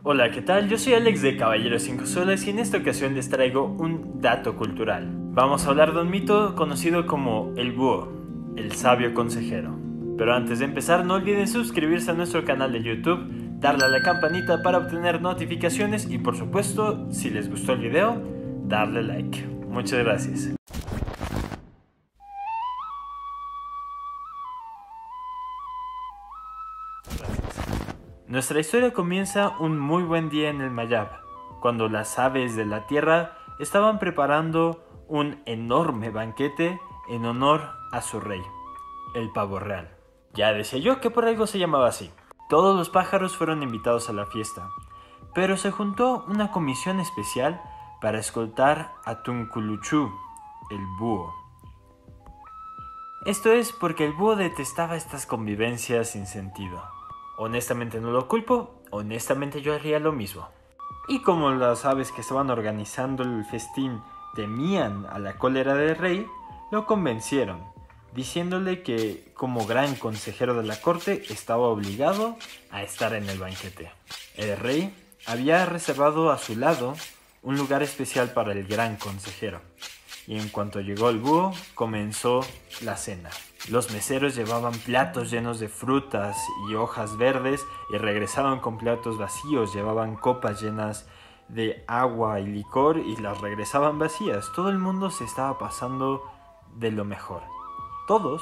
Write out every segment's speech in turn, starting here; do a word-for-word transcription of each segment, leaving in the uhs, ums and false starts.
Hola, ¿qué tal? Yo soy Alex de Caballero cinco Soles y en esta ocasión les traigo un dato cultural. Vamos a hablar de un mito conocido como el búho, el sabio consejero. Pero antes de empezar, no olviden suscribirse a nuestro canal de YouTube, darle a la campanita para obtener notificaciones y por supuesto, si les gustó el video, darle like. Muchas gracias. Nuestra historia comienza un muy buen día en el Mayab, cuando las aves de la tierra estaban preparando un enorme banquete en honor a su rey, el pavo real. Ya decía yo que por algo se llamaba así. Todos los pájaros fueron invitados a la fiesta, pero se juntó una comisión especial para escoltar a Tunculuchú, el búho. Esto es porque el búho detestaba estas convivencias sin sentido. Honestamente no lo culpo, honestamente yo haría lo mismo. Y como las aves que estaban organizando el festín temían a la cólera del rey, lo convencieron, diciéndole que como gran consejero de la corte estaba obligado a estar en el banquete. El rey había reservado a su lado un lugar especial para el gran consejero, y en cuanto llegó el búho, comenzó la cena. Los meseros llevaban platos llenos de frutas y hojas verdes y regresaban con platos vacíos, llevaban copas llenas de agua y licor y las regresaban vacías. Todo el mundo se estaba pasando de lo mejor. Todos,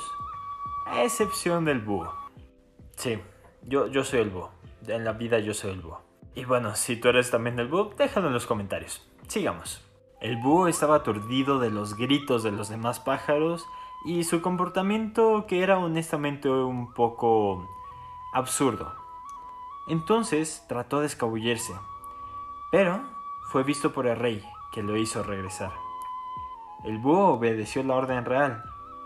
a excepción del búho. Sí, yo, yo soy el búho. En la vida yo soy el búho. Y bueno, si tú eres también el búho, déjalo en los comentarios. Sigamos. El búho estaba aturdido de los gritos de los demás pájaros y su comportamiento, que era honestamente un poco absurdo. Entonces trató de escabullirse, pero fue visto por el rey, que lo hizo regresar. El búho obedeció la orden real,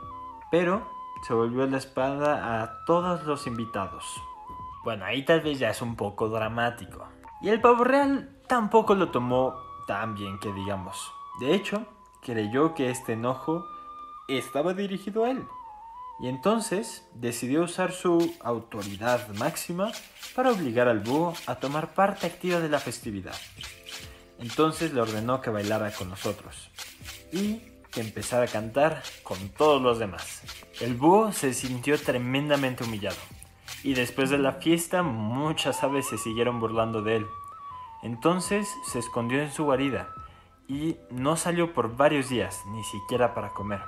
pero se volvió la espalda a todos los invitados. Bueno, ahí tal vez ya es un poco dramático. Y el pavo real tampoco lo tomó tan bien que digamos. De hecho, creyó que este enojo estaba dirigido a él, y entonces decidió usar su autoridad máxima para obligar al búho a tomar parte activa de la festividad. Entonces le ordenó que bailara con nosotros y que empezara a cantar con todos los demás. El búho se sintió tremendamente humillado, y después de la fiesta muchas aves se siguieron burlando de él. Entonces se escondió en su guarida y no salió por varios días, ni siquiera para comer.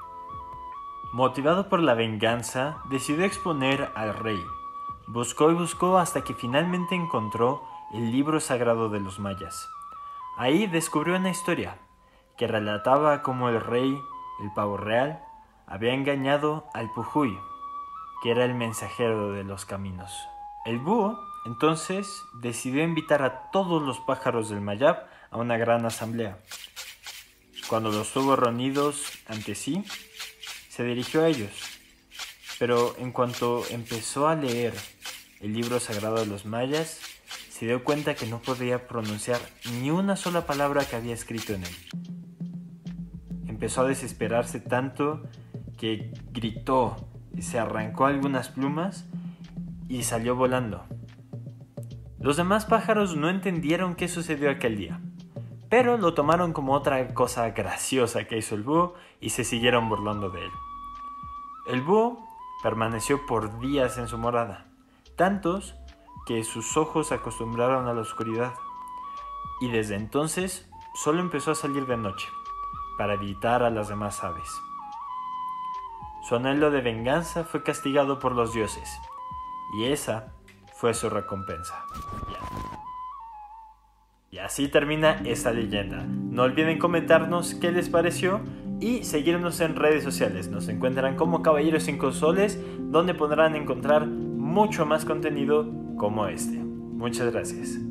Motivado por la venganza, decidió exponer al rey. Buscó y buscó hasta que finalmente encontró el libro sagrado de los mayas. Ahí descubrió una historia que relataba cómo el rey, el pavo real, había engañado al pujuy, que era el mensajero de los caminos. El búho, entonces, decidió invitar a todos los pájaros del Mayab a una gran asamblea. Cuando los tuvo reunidos ante sí, se dirigió a ellos, pero en cuanto empezó a leer el libro sagrado de los mayas, se dio cuenta que no podía pronunciar ni una sola palabra que había escrito en él. Empezó a desesperarse tanto que gritó, se arrancó algunas plumas y salió volando. Los demás pájaros no entendieron qué sucedió aquel día, pero lo tomaron como otra cosa graciosa que hizo el búho y se siguieron burlando de él. El búho permaneció por días en su morada, tantos que sus ojos se acostumbraron a la oscuridad, y desde entonces solo empezó a salir de noche, para evitar a las demás aves. Su anhelo de venganza fue castigado por los dioses, y esa fue su recompensa. Y así termina esta leyenda. No olviden comentarnos qué les pareció y seguirnos en redes sociales. Nos encuentran como Caballero cinco Soles, donde podrán encontrar mucho más contenido como este. Muchas gracias.